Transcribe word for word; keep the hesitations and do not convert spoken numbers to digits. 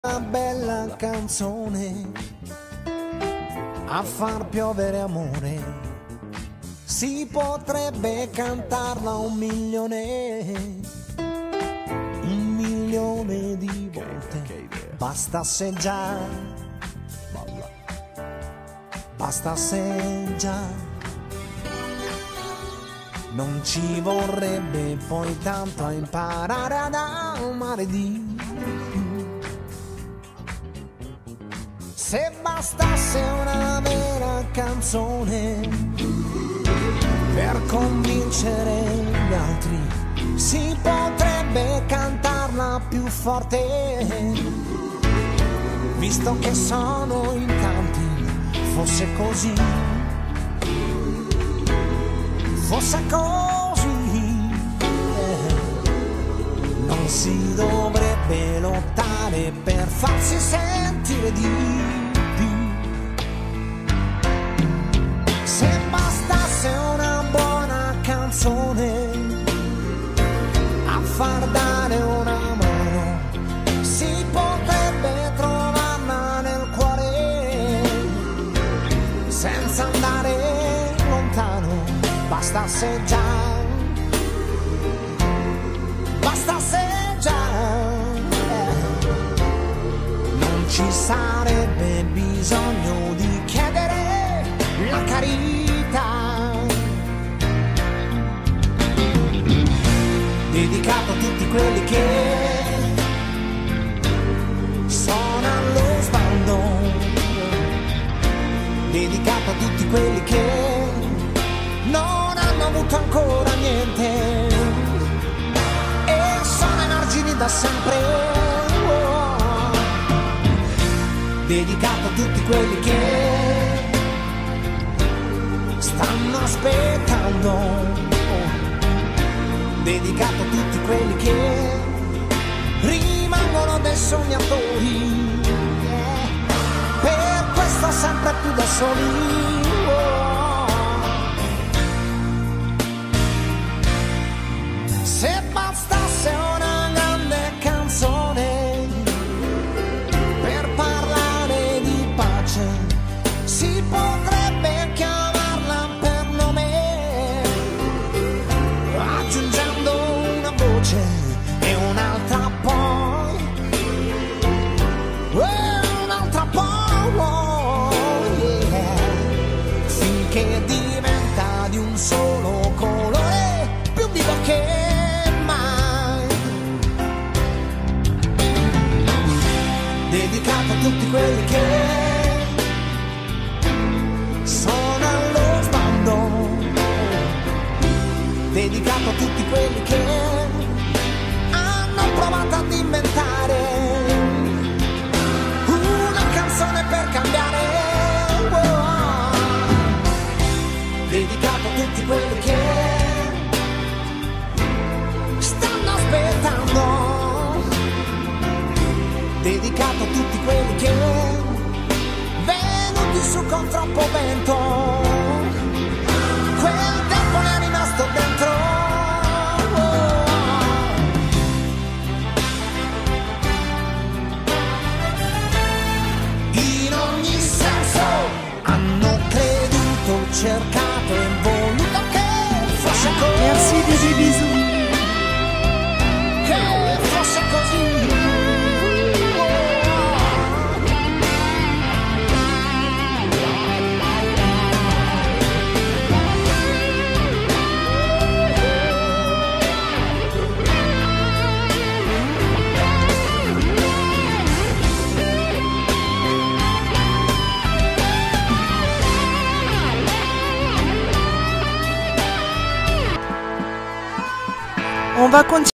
Una bella canzone a far piovere amore, si potrebbe cantarla un milione, un milione di volte. Bastasse già, bastasse già, non ci vorrebbe poi tanto a imparare ad amare di più. Se bastasse una vera canzone per convincere gli altri, si potrebbe cantarla più forte, visto che sono in tanti. Fosse così, fosse così, eh, non si dovrebbe lottare per farsi sentire di più. Se bastasse una buona canzone a far dare una mano, si potrebbe trovarla nel cuore senza andare lontano. Bastasse già, bastasse già, non ci sarebbe bisogno di chiedere la carità. Dedicato a tutti quelli che sono allo sbando, dedicato a tutti quelli che non hanno avuto ancora niente e sono ai margini da sempre. Oh. Dedicato a tutti quelli che stanno aspettando. Oh. Dedicato a tutti quelli che rimangono dei sognatori, yeah. Per questo sempre più da soli. Oh. Se bastasse una grande canzone per parlare di pace, si potrebbe chiamarla per nome, aggiungendo una voce e un'altra poi, e un'altra poi, yeah, finché diventa di un solo colore, più vivo che dedicato a tutti quelli che sono allo sbando, dedicato a tutti quelli che hanno provato ad inventare una canzone per cambiare. Oh, dedicato a tutti quelli che stanno aspettando, dedicato a tutti quelli che venuti su con troppo vento, quel tempo ne è rimasto dentro. In ogni senso hanno creduto, cercato e voluto che fosse così. Merci des bisous. Che fosse così. On va continuer.